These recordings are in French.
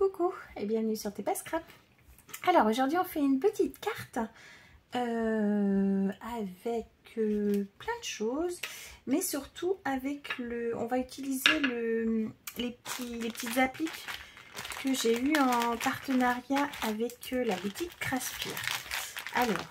Coucou et bienvenue sur TP Scrap. Alors aujourd'hui on fait une petite carte avec plein de choses, mais surtout avec on va utiliser les petites appliques que j'ai eu en partenariat avec la boutique Craspire. Alors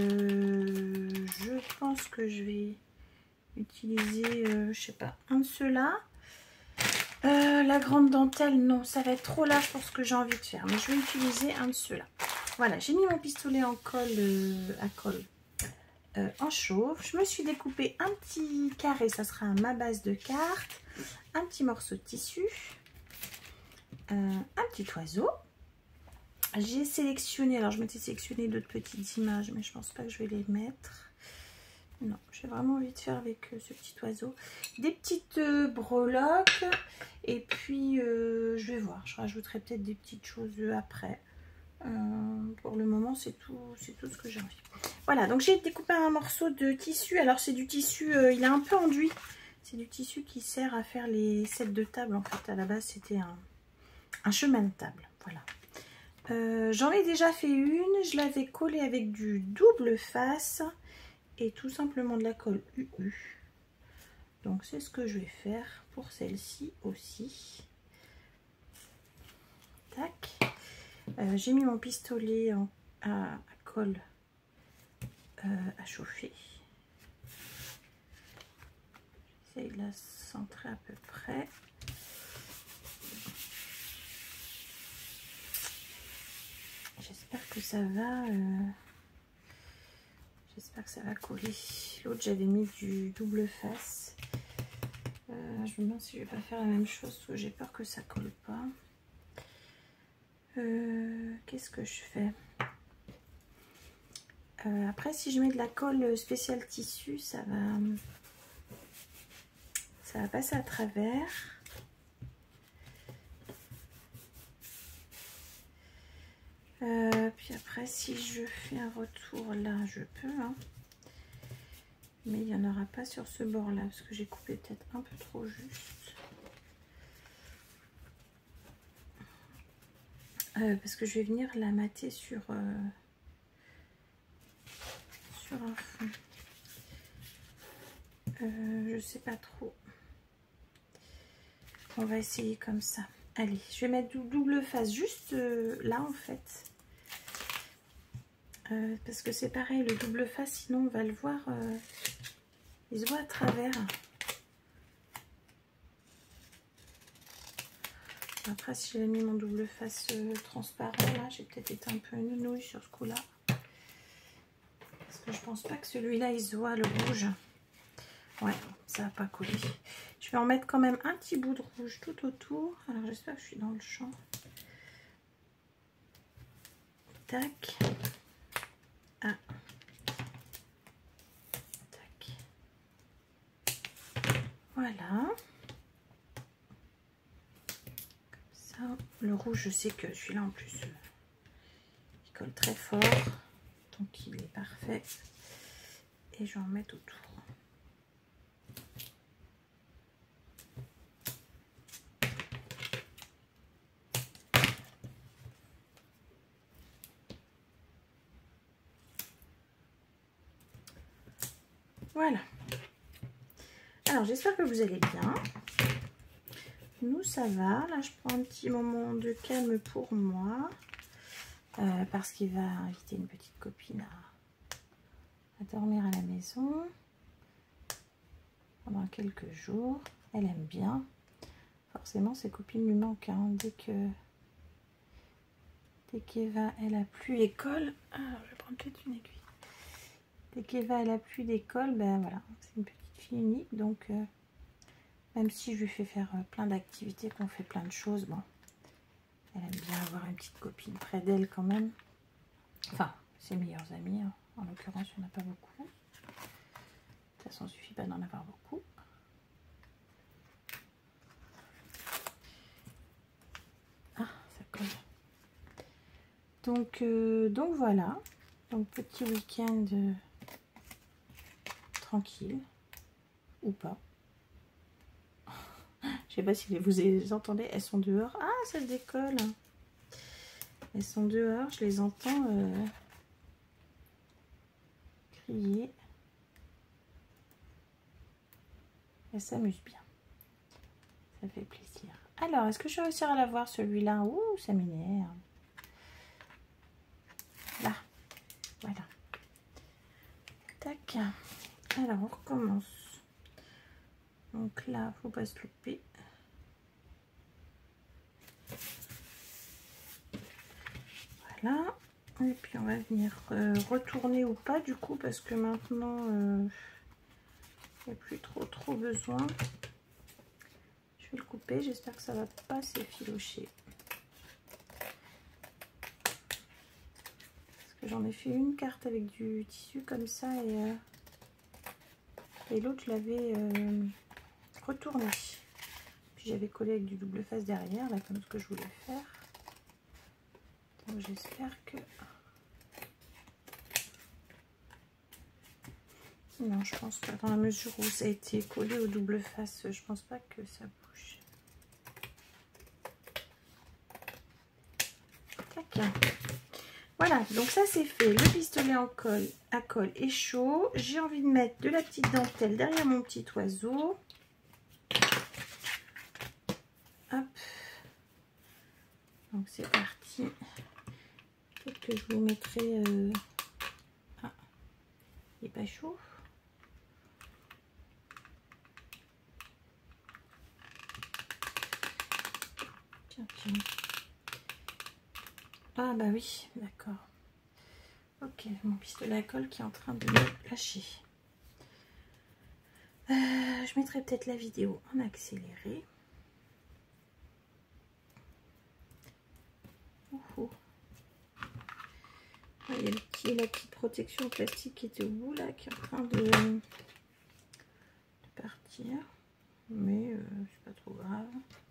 je pense que je vais utiliser je sais pas, un de ceux-là. La grande dentelle, non, ça va être trop large pour ce que j'ai envie de faire, mais je vais utiliser un de ceux-là. Voilà, j'ai mis mon pistolet en colle à colle en chauve. Je me suis découpé un petit carré, ça sera ma base de carte, un petit morceau de tissu, un petit oiseau. J'ai sélectionné, alors je m'étais sélectionné d'autres petites images, mais je pense pas que je vais les mettre. Non, j'ai vraiment envie de faire avec ce petit oiseau. Des petites breloques. Et puis, je vais voir. Je rajouterai peut-être des petites choses après. Pour le moment, c'est tout ce que j'ai envie. Voilà, donc j'ai découpé un morceau de tissu. Alors, c'est du tissu, il est un peu enduit. C'est du tissu qui sert à faire les sets de table. En fait, à la base, c'était un chemin de table. Voilà. J'en ai déjà fait une. Je l'avais collée avec du double face. Et tout simplement de la colle UU. Donc c'est ce que je vais faire pour celle-ci aussi. Tac. J'ai mis mon pistolet à colle à chauffer. J'essaye de la centrer à peu près. J'espère que ça va. J'espère que ça va coller. L'autre, j'avais mis du double face. Je me demande si je vais pas faire la même chose, parce que j'ai peur que ça colle pas. Qu'est-ce que je fais? Après, si je mets de la colle spéciale tissu, ça va passer à travers. Puis après, si je fais un retour là, je peux. Hein. Mais il n'y en aura pas sur ce bord-là, parce que j'ai coupé peut-être un peu trop juste. Parce que je vais venir la mater sur un fond. Je sais pas trop. On va essayer comme ça. Allez, je vais mettre du double face juste là en fait. Parce que c'est pareil, le double face, sinon on va le voir, il se voit à travers. Après, si j'avais mis mon double face transparent, là, j'ai peut-être été un peu nounouille sur ce coup-là. Parce que je pense pas que celui-là, il se voit le rouge. Ouais, ça va pas coller. Je vais en mettre quand même un petit bout de rouge tout autour. Alors, j'espère que je suis dans le champ. Tac. Ah. Tac. Voilà. Le rouge, je sais que celui-là en plus, il colle très fort, donc il est parfait. Et je vais en mettre autour. Voilà. Alors, j'espère que vous allez bien. Nous, ça va. Là, je prends un petit moment de calme pour moi. Parce qu'il va inviter une petite copine à dormir à la maison. Pendant quelques jours. Elle aime bien. Forcément, ses copines lui manquent. Hein. Dès qu'Eva, elle a plus l'école. Alors, je vais prendre peut-être une aiguille. Dès qu'Eva, elle a plus d'école, ben voilà. C'est une petite fille unique. Donc... même si je lui fais faire plein d'activités, qu'on fait plein de choses, bon, elle aime bien avoir une petite copine près d'elle quand même. Enfin, ses meilleures amies, hein. En l'occurrence, il n'y en a pas beaucoup. De toute façon, il ne suffit pas d'en avoir beaucoup. Ah, ça colle. Donc voilà. Donc petit week-end tranquille, ou pas. Je sais pas si vous les entendez, elles sont dehors. Ah, ça se décolle. Elles sont dehors, je les entends crier. Elles s'amusent bien. Ça fait plaisir. Alors, est-ce que je vais réussir à l'avoir celui-là? Ouh, ça m'énerve. Là, voilà. Tac. Alors, on recommence. Donc là, faut pas se louper. Voilà. Et puis on va venir retourner ou pas du coup, parce que maintenant il n'y a plus trop besoin. Je vais le couper, j'espère que ça va pas s'effilocher. Parce que j'en ai fait une carte avec du tissu comme ça et l'autre je l'avais retourné. Puis j'avais collé avec du double face derrière, là, comme ce que je voulais faire. Donc j'espère que... Non, je pense pas. Dans la mesure où ça a été collé au double face, je pense pas que ça bouge. Tac. Voilà, donc ça c'est fait. Le pistolet en colle, à colle est chaud. J'ai envie de mettre de la petite dentelle derrière mon petit oiseau. Hop. Donc c'est parti. Peut-être que je vous mettrai... Ah, il n'est pas chaud. Tiens. Ah bah oui, d'accord. Ok, mon pistolet à colle qui est en train de me lâcher. Je mettrai peut-être la vidéo en accéléré. Il y a la petite protection plastique qui était au bout là, qui est en train de partir. Mais c'est pas trop grave.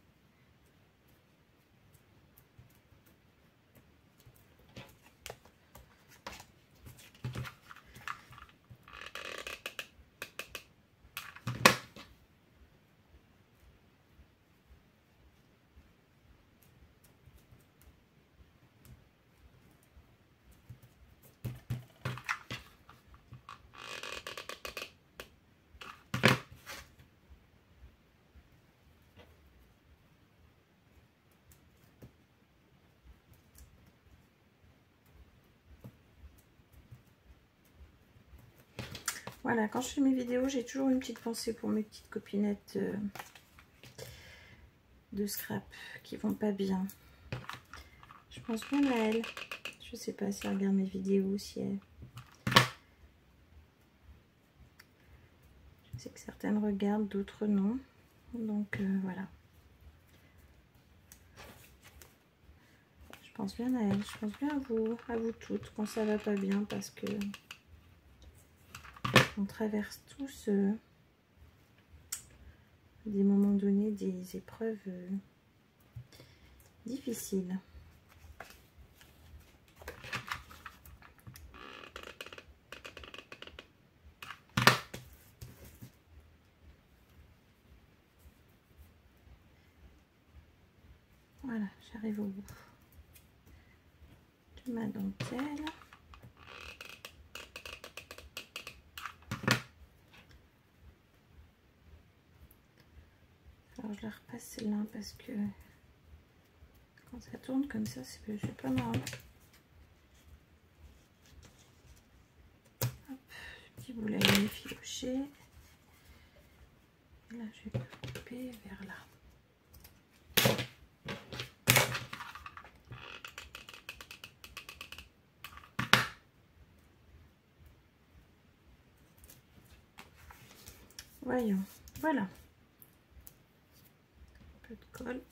Voilà, quand je fais mes vidéos, j'ai toujours une petite pensée pour mes petites copinettes de scrap qui vont pas bien. Je pense bien à elle. Je sais pas si elle regarde mes vidéos, si elle... Je sais que certaines regardent, d'autres non. Donc voilà. Je pense bien à elle. Je pense bien à vous toutes quand ça va pas bien, parce que on traverse tous des moments donnés, des épreuves difficiles. Voilà, j'arrive au bout de ma dentelle. Alors je la repasse celle-là parce que quand ça tourne comme ça, c'est pas marrant. Hop, petit bout là, il est filoché. Et là, je vais couper vers là. Voyons, voilà. Un peu de colle.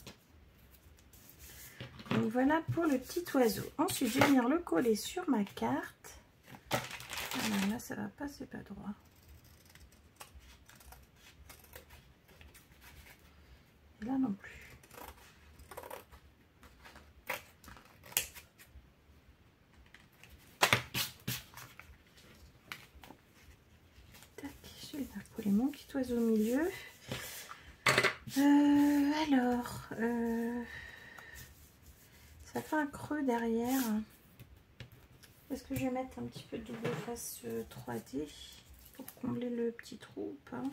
Donc voilà pour le petit oiseau. Ensuite, je vais venir le coller sur ma carte. Voilà, là, ça va pas, c'est pas droit. Et là non plus. Tac, je vais coller mon petit oiseau au milieu. Ça fait un creux derrière. Est-ce que je vais mettre un petit peu de double face 3D pour combler le petit trou ou pas?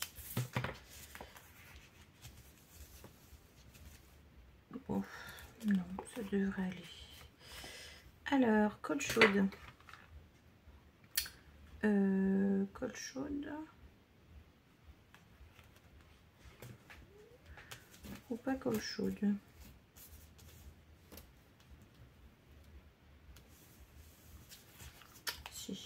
Bon, non, ça devrait aller. Alors, colle chaude. Colle chaude. Ou pas colle chaude? Si.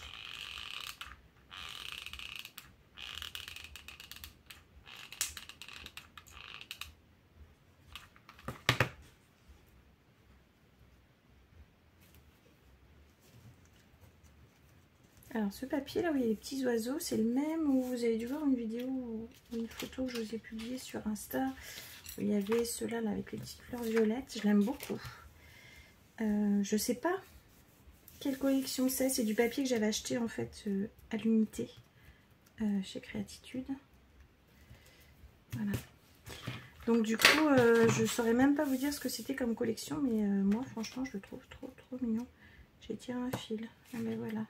Alors ce papier là où il y a les petits oiseaux, c'est le même où vous avez dû voir une vidéo ou une photo que je vous ai publiée sur Insta. Où il y avait ceux-là là, avec les petites fleurs violettes. Je l'aime beaucoup. Je sais pas quelle collection c'est. C'est du papier que j'avais acheté en fait à l'unité chez Créatitude. Voilà. Donc du coup, je saurais même pas vous dire ce que c'était comme collection. Mais moi franchement, je le trouve trop mignon. J'ai tiré un fil. Ah ben voilà.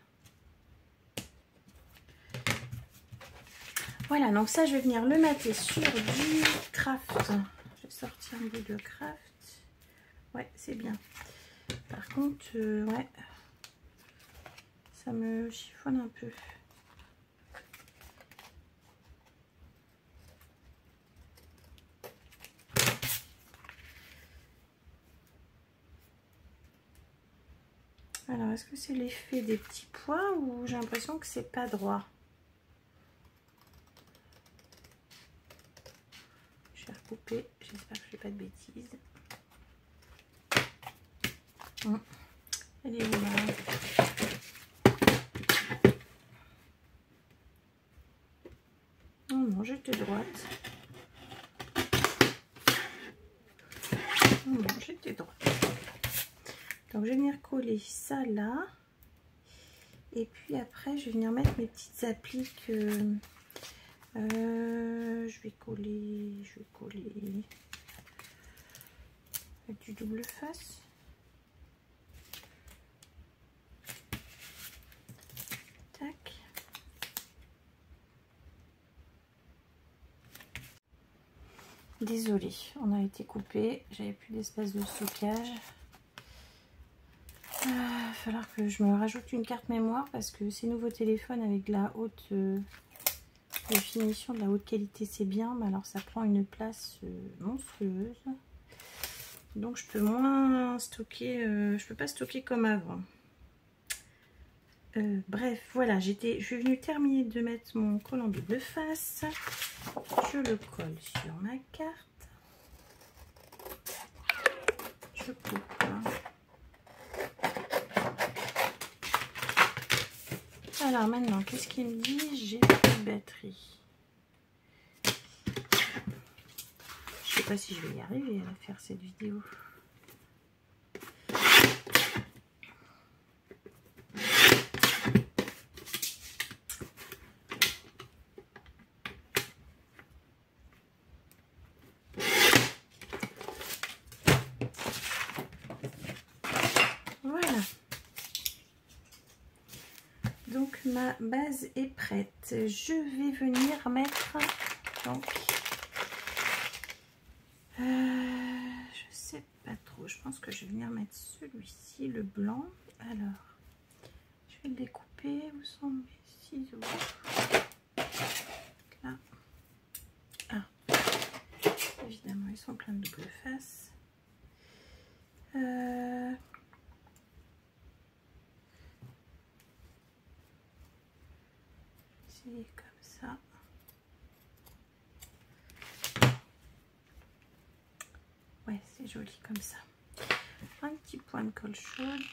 Voilà, donc ça, je vais venir le mater sur du craft. Je vais sortir un bout de craft. Ouais, c'est bien. Par contre, ouais, ça me chiffonne un peu. Alors, est-ce que c'est l'effet des petits pois ou j'ai l'impression que c'est pas droit? Je vais recouper, j'espère que je fais pas de bêtises. Elle est où là? Oh non, j'étais droite. Oh non, j'étais droite. Donc, je vais venir coller ça là. Et puis après, je vais venir mettre mes petites appliques. Je vais coller avec du double face. Tac. Désolée, on a été coupé. J'avais plus d'espace de stockage. Il va falloir que je me rajoute une carte mémoire parce que ces nouveaux téléphones avec de la haute définition, de la haute qualité, c'est bien, mais alors ça prend une place monstrueuse. Donc je peux moins stocker, je peux pas stocker comme avant. Bref, voilà, je suis venue terminer de mettre mon collant double face. Je le colle sur ma carte. Je coupe. Alors maintenant, qu'est-ce qu'il me dit? J'ai plus de batterie. Je sais pas si je vais y arriver à faire cette vidéo. Voilà. Donc ma base est prête. Je vais venir mettre donc je sais pas trop. Je pense que je vais venir mettre celui-ci, le blanc. Alors, je vais le découper. Où sont mes ciseaux? Là. Ah, évidemment, ils sont pleins de double face. C'est comme ça. Ouais, c'est joli comme ça. Un petit point de colle chaude.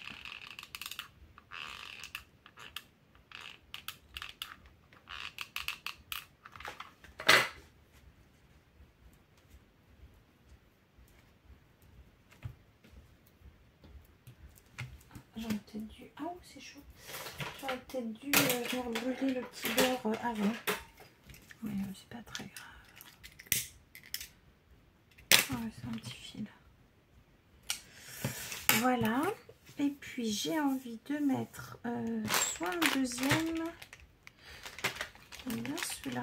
J'aurais peut-être dû... Ah, oh, c'est chaud. J'aurais peut-être dû venir brûler le petit beurre avant. Mais c'est pas très grave. Ah ouais, c'est un petit fil. Voilà. Et puis j'ai envie de mettre soit un deuxième. J'aime bien celui-là.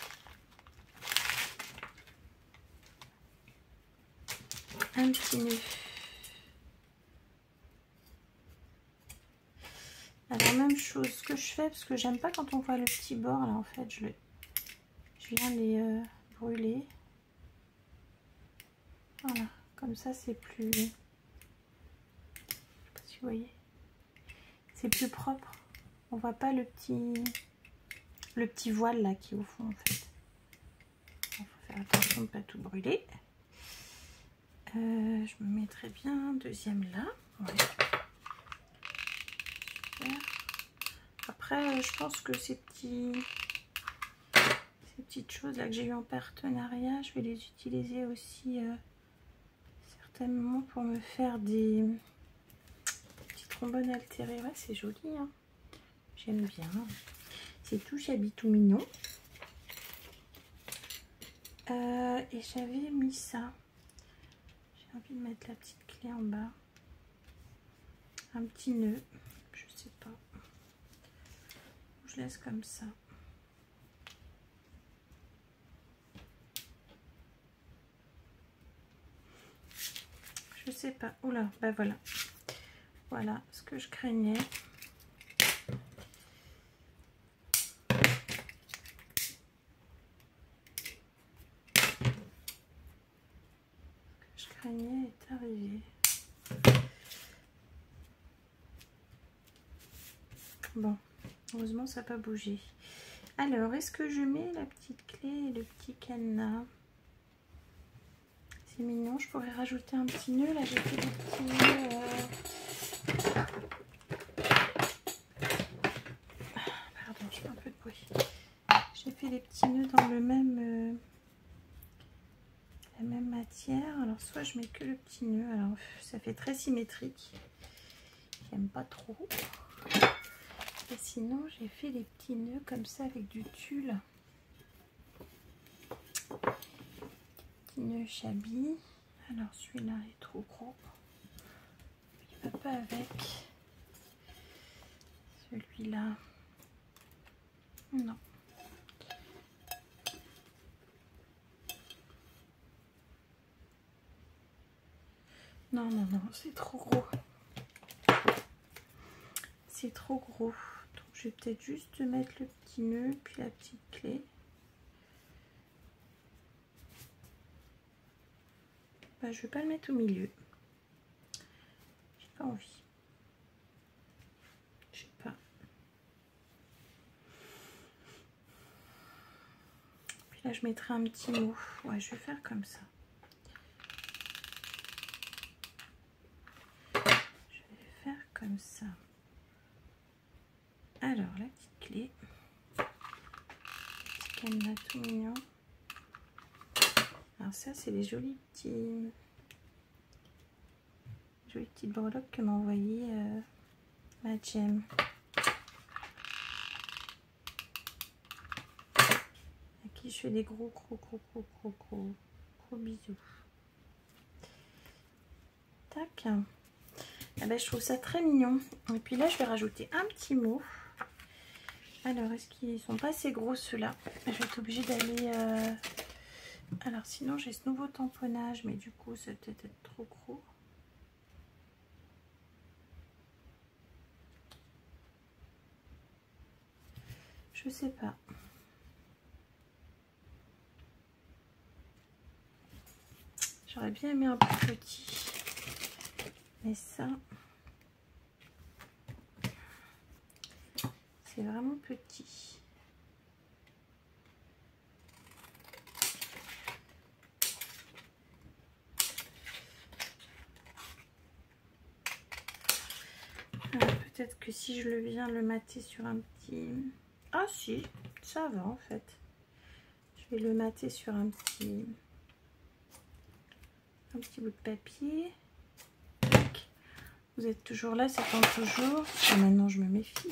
Un petit nœud. Alors même chose, ce que je fais, parce que j'aime pas quand on voit le petit bord là, en fait, je viens les brûler. Voilà, comme ça c'est plus, je sais pas si vous voyez, c'est plus propre. On voit pas le petit voile là qui est au fond en fait. Il faut faire attention de ne pas tout brûler. Je me mettrai bien un deuxième là. Ouais. Super. Après, je pense que ces petites choses là que j'ai eu en partenariat, je vais les utiliser aussi certainement pour me faire des petits trombones altérés. Ouais, c'est joli, hein. J'aime bien. C'est tout chabit tout mignon. Et j'avais mis ça. J'ai envie de mettre la petite clé en bas. Un petit nœud. Je sais pas. Je laisse comme ça. Je sais pas. Oula, bah voilà. Voilà ce que je craignais. Ce que je craignais est arrivé. Bon, heureusement ça n'a pas bougé. Alors, est-ce que je mets la petite clé et le petit cadenas? C'est mignon, je pourrais rajouter un petit nœud. Là, j'ai fait des petits nœuds. Pardon, je fais un peu de bruit. J'ai fait des petits nœuds dans le même, la même matière. Alors, soit je mets que le petit nœud. Alors, ça fait très symétrique. J'aime pas trop. Et sinon, j'ai fait des petits nœuds comme ça avec du tulle. Petit nœud chabit. Alors, celui-là est trop gros. Il va pas avec. Celui-là, non. Non, non, non, c'est trop gros. C'est trop gros. Donc, je vais peut-être juste mettre le petit nœud, puis la petite clé. Bah, je vais pas le mettre au milieu. J'ai pas envie. Je sais pas. Puis là, je mettrai un petit mot. Ouais, je vais faire comme ça. Je vais faire comme ça. Alors, la petite clé. Petit cadenas tout mignon. Alors ça, c'est les jolies petites breloques que m'a envoyé ma Jem. À qui je fais des gros bisous. Tac. Ah ben, je trouve ça très mignon. Et puis là, je vais rajouter un petit mot. Alors, est-ce qu'ils sont pas assez gros ceux-là? Je vais être obligée d'aller... Alors, sinon, j'ai ce nouveau tamponnage, mais du coup, ça peut être trop gros. Je sais pas. J'aurais bien aimé un peu petit. Mais ça... c'est vraiment petit. Peut-être que si je le viens le mater sur un petit... Ah si, ça va en fait. Je vais le mater sur un petit bout de papier. Vous êtes toujours là, ça tombe toujours. Ah, maintenant je me méfie.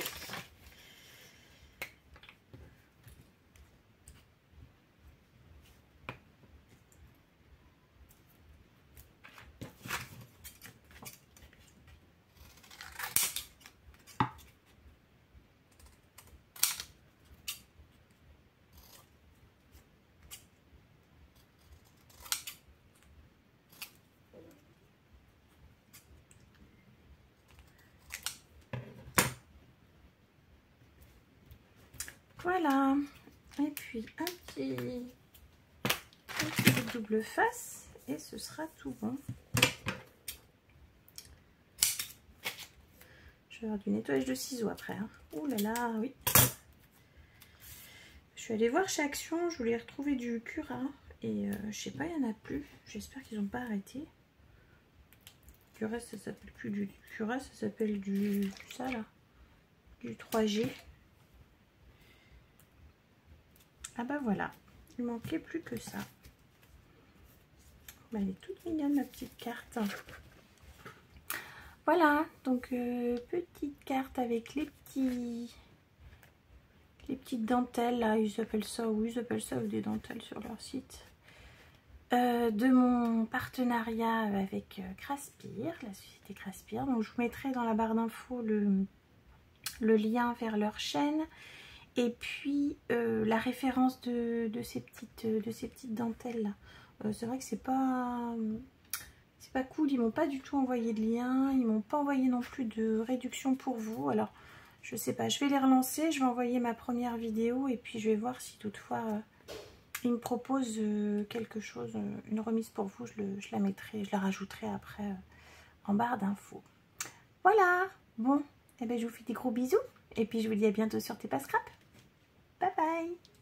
Voilà. Et puis un petit double face et ce sera tout bon. Je vais avoir du nettoyage de ciseaux après. Hein. Ouh là là, oui. Je suis allée voir chez Action, je voulais retrouver du Cura et je sais pas, il n'y en a plus. J'espère qu'ils n'ont pas arrêté. Cura, ça s'appelle plus du Cura, ça s'appelle du ça là, du 3G. Ah bah voilà, il manquait plus que ça. Bah, elle est toute mignonne ma petite carte. Voilà, donc petite carte avec les petites dentelles là, ils appellent ça ou des dentelles sur leur site. De mon partenariat avec Craspir, la société Craspir. Donc je vous mettrai dans la barre d'infos le lien vers leur chaîne. Et puis la référence de ces petites dentelles là. C'est vrai que c'est pas cool, ils m'ont pas du tout envoyé de lien, ils m'ont pas envoyé non plus de réduction pour vous. Alors je sais pas, je vais les relancer, je vais envoyer ma première vidéo et puis je vais voir si toutefois ils me proposent quelque chose, une remise pour vous, je la mettrai, je la rajouterai après en barre d'infos. Voilà, bon, et ben je vous fais des gros bisous et puis je vous dis à bientôt sur TPA Scrap. Bye bye.